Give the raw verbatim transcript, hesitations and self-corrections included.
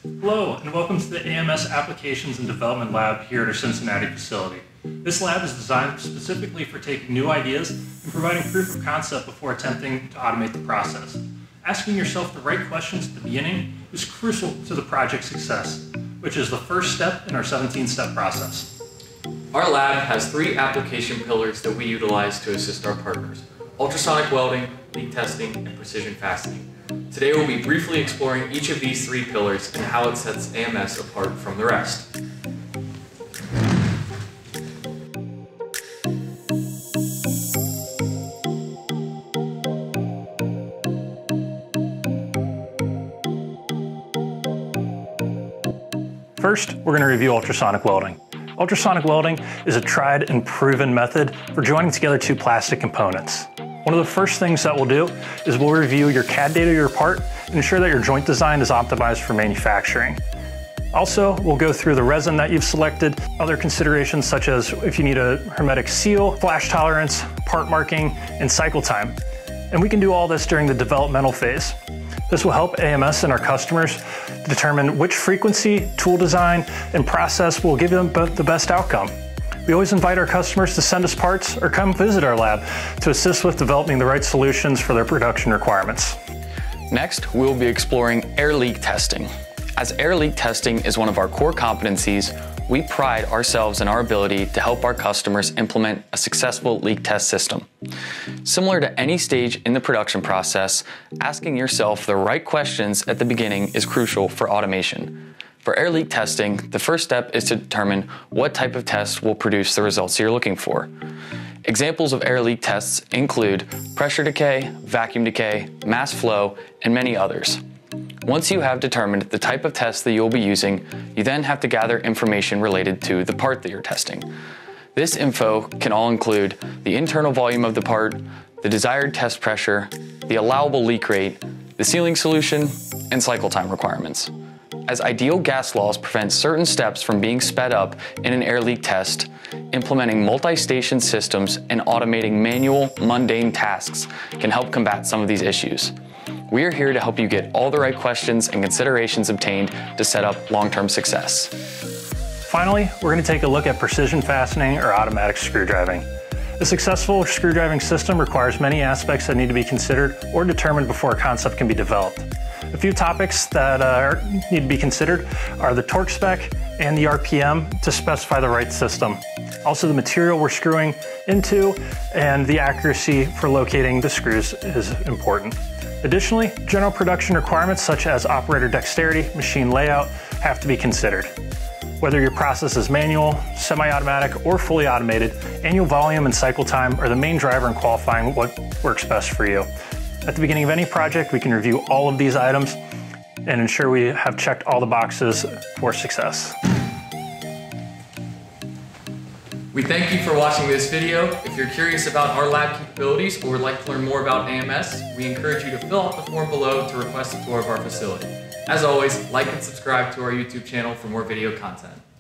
Hello, and welcome to the A M S Applications and Development Lab here at our Cincinnati facility. This lab is designed specifically for taking new ideas and providing proof of concept before attempting to automate the process. Asking yourself the right questions at the beginning is crucial to the project's success, which is the first step in our seventeen step process. Our lab has three application pillars that we utilize to assist our partners: ultrasonic welding, leak testing, and precision fastening. Today we'll be briefly exploring each of these three pillars and how it sets A M S apart from the rest. First, we're going to review ultrasonic welding. Ultrasonic welding is a tried and proven method for joining together two plastic components. One of the first things that we'll do is we'll review your C A D data of your part and ensure that your joint design is optimized for manufacturing. Also, we'll go through the resin that you've selected, other considerations such as if you need a hermetic seal, flash tolerance, part marking, and cycle time. And we can do all this during the developmental phase. This will help A M S and our customers determine which frequency, tool design, and process will give them the best outcome. We always invite our customers to send us parts or come visit our lab to assist with developing the right solutions for their production requirements. Next, we'll be exploring air leak testing. As air leak testing is one of our core competencies, we pride ourselves in our ability to help our customers implement a successful leak test system. Similar to any stage in the production process, asking yourself the right questions at the beginning is crucial for automation. For air leak testing, the first step is to determine what type of test will produce the results you're looking for. Examples of air leak tests include pressure decay, vacuum decay, mass flow, and many others. Once you have determined the type of test that you'll be using, you then have to gather information related to the part that you're testing. This info can all include the internal volume of the part, the desired test pressure, the allowable leak rate, the sealing solution, and cycle time requirements. As ideal gas laws prevent certain steps from being sped up in an air leak test, implementing multi-station systems and automating manual, mundane tasks can help combat some of these issues. We are here to help you get all the right questions and considerations obtained to set up long-term success. Finally, we're going to take a look at precision fastening or automatic screw driving. A successful screw driving system requires many aspects that need to be considered or determined before a concept can be developed. A few topics that uh, need to be considered are the torque spec and the R P M to specify the right system. Also, the material we're screwing into and the accuracy for locating the screws is important. Additionally, general production requirements such as operator dexterity, machine layout have to be considered. Whether your process is manual, semi-automatic, or fully automated, annual volume and cycle time are the main driver in qualifying what works best for you. At the beginning of any project, we can review all of these items and ensure we have checked all the boxes for success. We thank you for watching this video. If you're curious about our lab capabilities or would like to learn more about A M S, we encourage you to fill out the form below to request a tour of our facility. As always, like and subscribe to our YouTube channel for more video content.